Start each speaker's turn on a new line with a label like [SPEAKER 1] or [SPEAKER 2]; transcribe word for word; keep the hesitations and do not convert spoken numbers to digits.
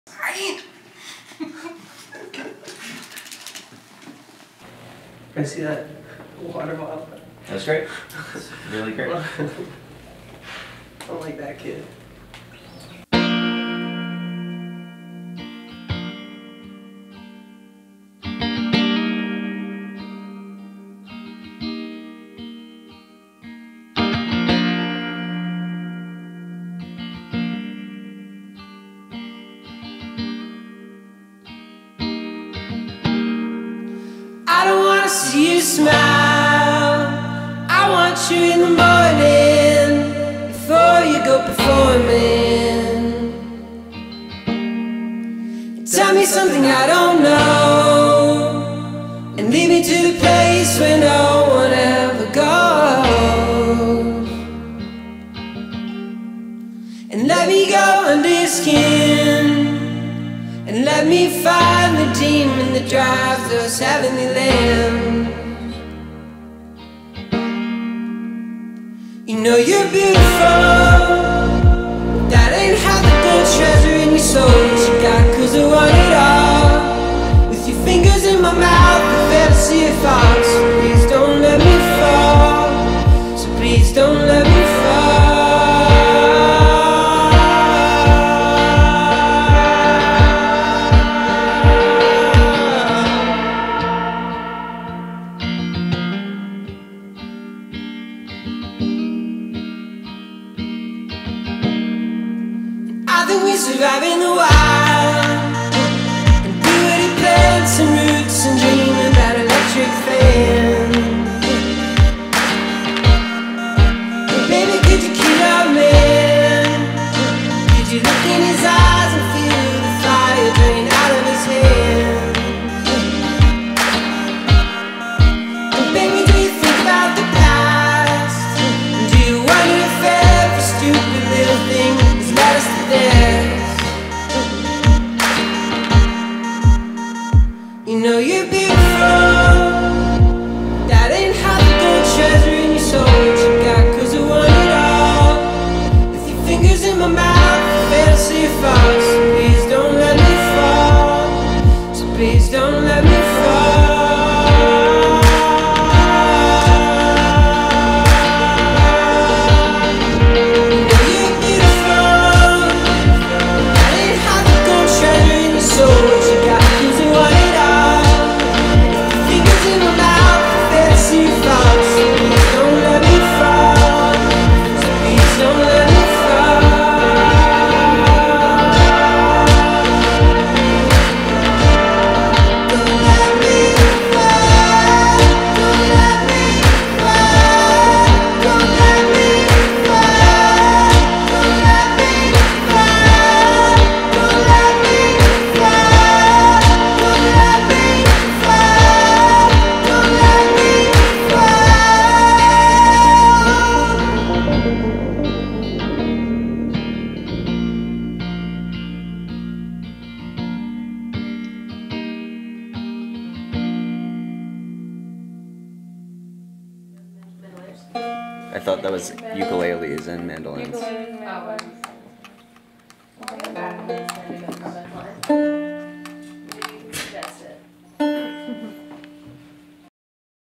[SPEAKER 1] I see that water bottle.
[SPEAKER 2] That's great. That's really great.
[SPEAKER 1] I don't like that kid.
[SPEAKER 3] I don't wanna see you smile. I want you in the morning before you go performing. Tell me something I don't know and lead me to the place where no one ever goes. And let me go under your skin and let me find the demon that drives those heavenly lambs. You know you're beautiful, that ain't half the gold treasure in your soul that you got, 'cause I want it all. With your fingers in my mouth, the fantasy of thoughts. So please don't let me fall, so please don't let me fall. I think we survive in the wild and beauty plants and roots and dream about electric fans. But baby, could you kill our man? Could you look in his eyes and feel the fire drain out of his hands? And baby, do you think about the past? And do you wonder if every stupid little thing has led us to this? You know you're beautiful, that ain't half the gold treasure in your soul that you got, 'cause I want it all. With your fingers in my mouth, fantasy of thoughts. So please don't let me fall, so please don't let me fall. You know you're beautiful, that ain't half the gold treasure in your soul that you got, 'cause I want it all. Fingers in my mouth, fantasy thoughts. So please don't let me fall, so please don't let me fall. Don't let me fall, don't let me fall, don't let me fall, don't let me fall, don't let me fall, don't let me fall, don't let me
[SPEAKER 2] I thought that was ukuleles and mandolins.
[SPEAKER 4] Ukuleles and mandolins.